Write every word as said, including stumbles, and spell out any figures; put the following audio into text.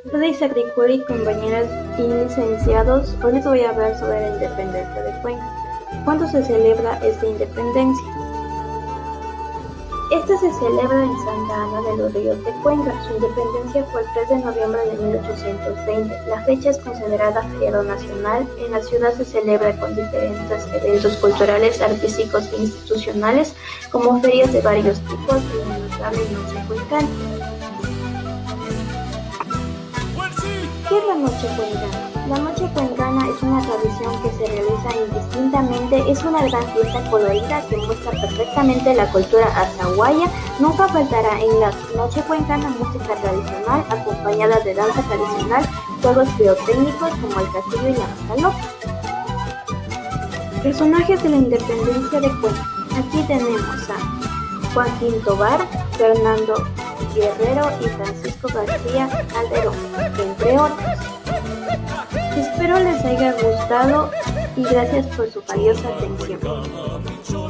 Hola Isaac y compañeras y licenciados, hoy les voy a hablar sobre la independencia de Cuenca. ¿Cuándo se celebra esta independencia? Esta se celebra en Santa Ana de los Ríos de Cuenca. Su independencia fue el tres de noviembre de mil ochocientos veinte. La fecha es considerada feriado nacional. En la ciudad se celebra con diferentes eventos culturales, artísticos e institucionales, como ferias de varios tipos y la notable Noche Cuencana. ¿Qué es la Noche Cuencana? La Noche Cuencana es una tradición que se realiza indistintamente, es una gran fiesta colorida que muestra perfectamente la cultura azahuaya. Nunca faltará en la Noche Cuencana música tradicional acompañada de danza tradicional, juegos pirotécnicos como el castillo y la mascalopa. Personajes de la independencia de Cuenca. Aquí tenemos a Joaquín Tovar, Fernando Guerrero y Francisco García Calderón, entre otros. Espero les haya gustado y gracias por su valiosa atención.